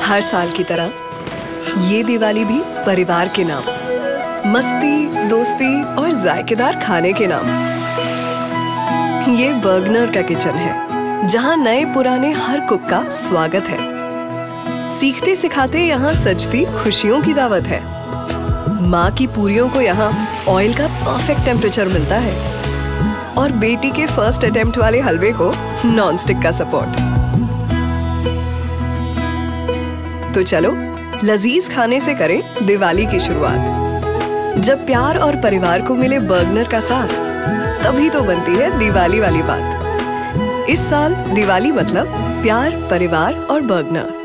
हर साल की तरह ये दिवाली भी परिवार के नाम, मस्ती, दोस्ती और जायकेदार खाने के नाम। ये बर्गनर का किचन है, जहाँ नए पुराने हर कुक का स्वागत है। सीखते सिखाते यहाँ सजती खुशियों की दावत है। माँ की पूरियों को यहाँ ऑयल का परफेक्ट टेम्परेचर मिलता है और बेटी के फर्स्ट अटेम्प्ट वाले हलवे को नॉन स्टिक का सपोर्ट। तो चलो लजीज खाने से करें दिवाली की शुरुआत। जब प्यार और परिवार को मिले बर्गनर का साथ, तभी तो बनती है दिवाली वाली बात। इस साल दिवाली मतलब प्यार, परिवार और बर्गनर।